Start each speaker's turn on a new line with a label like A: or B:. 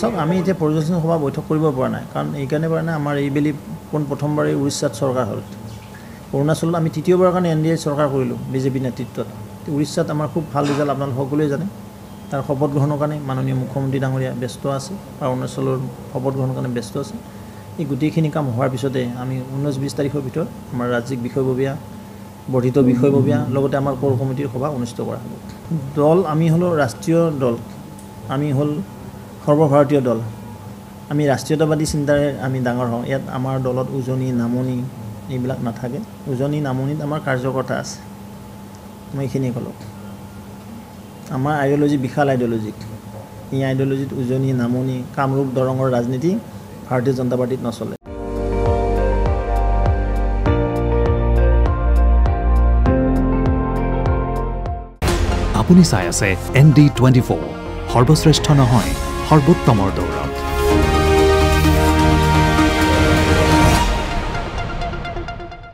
A: চাওক আমি এতিয়া পৰ্যালোচনা সভা বৈঠক কৰিব পৰা নাই কাৰণ এইকাৰণে পৰা নাই আমাৰ এইবেলি প্ৰথমবাৰ উৰিষ্যাত চৰকাৰ হ'ল অৰুণাচলত আমি তৃতীয়বাৰৰ কাৰণে NDA চৰকাৰ কৰিলোঁ বিজেপি নেতৃত্বত উৰিষ্যাত আমাৰ খুব ভাল ৰিজাল্ট আপোনালোক সকলোৱে জানে তাৰ শপত গ্ৰহণৰ কাৰণে মাননীয় মুখ্যমন্ত্ৰী ডাঙৰীয়া ব্যস্ত আছে আৰু অৰুণাচলৰ শপত গ্ৰহণৰ কাৰণে ব্যস্ত আছে এই গোটেইখিনি কাম হোৱাৰ পিছতে আমি 19-20 তাৰিখৰ ভিতৰত আমাৰ ৰাজ্যিক বিষয়ববীয়া বৰ্ধিত বিষয়ববীয়া লগতে আমাৰ কোৰ কমিটিৰ সভা অনুষ্ঠিত কৰা হ'ব দল আমি হলো ৰাষ্ট্ৰীয় দল আমি হল সৰ্বভাৰতীয় দল আমি ৰাষ্ট্ৰীয়তাবাদী চিন্তাৰে আমি ডাঙৰ হওঁ ইয়াত আমাৰ দলত উজনি নামনি এইবিলাক নাথাকে উজনি নামনিত আমাৰ কাৰ্যকৰ্তা আছে মই এইখিনি ক'লো আমাৰ আইডিঅলজি বিশাল আইডিঅলজি এই আইডিঅলজিত উজনি নামনি কামৰূপ দৰঙৰ ৰাজনীতি ভাৰতীয় জনতা পাৰ্টিত নচলে
B: আপুনি চাই আছে ND24 সৰ্বশ্ৰেষ্ঠ নহয় সৰ্বোত্তমৰ দৌৰা